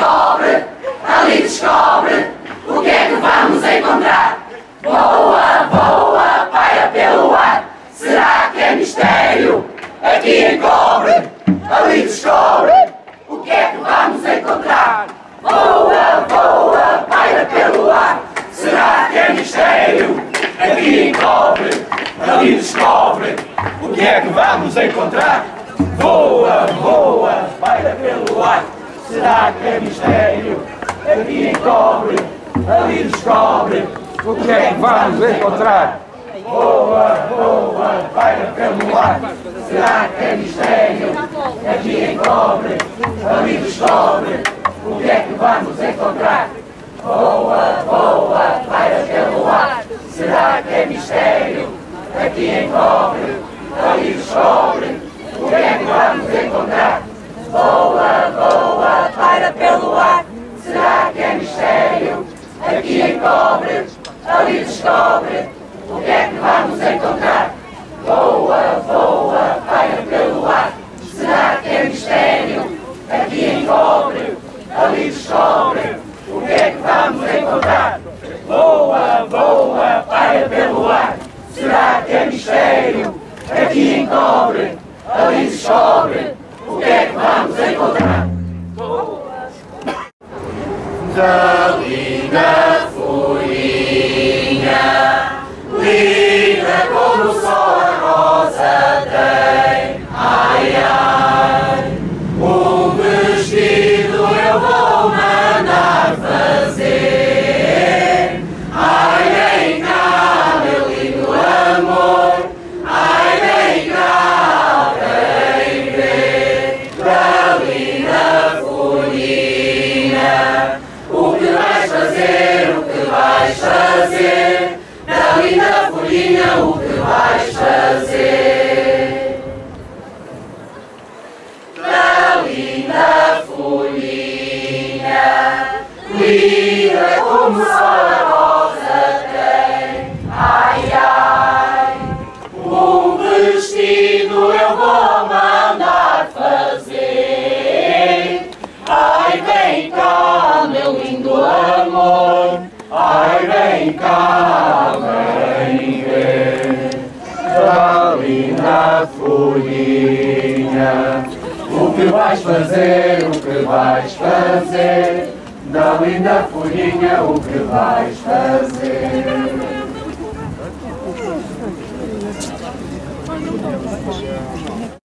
descobre, ali descobre o que é que vamos encontrar. Voa, voa, paira pelo ar, será que é mistério? Aqui encobre, ali descobre o que é que vamos encontrar. Voa, voa, paira pelo ar, será que é mistério? Aqui encobre, ali descobre o que é que vamos encontrar. Voa, voa, paira pelo ar, será que é mistério? Aqui encobre, ali descobre o que é que vamos encontrar. Voa, voa, paira pelo ar, será que é mistério? Aqui encobre, ali descobre o que é que vamos encontrar. Voa, voa, paira pelo ar, será que é mistério? Aqui encobre, ali descobre o que é que vamos encontrar. Voa, voa, paira pelo ar, será que é mistério? Aqui encobre, ali descobre o que é que vamos encontrar. Voa, voa, paira pelo ar, será que é mistério? Aqui encobre, ali descobre o que é que vamos encontrar. Voa, voa, paira pelo ar, será que é mistério? Aqui encobre, ali descobre o que é que vamos encontrar. Da linda folhinha, linda como o sol a rosa tem. Ai, ai, um vestido eu vou mandar fazer. Ai, vem cá, meu lindo amor, ai, vem cá, vem ver. Da linda folhinha, o que vais fazer, o que vais fazer? Da linda folhinha, o que vais fazer? Da linda folhinha, linda como o sol a rosa tem. Ai, ai, um vestido eu vou mandar fazer. Ai, vem cá, meu lindo amor, ai, vem cá, vem ver. Da linda folhinha, o que vais fazer, o que vais fazer? Da linda folhinha, o que vais fazer?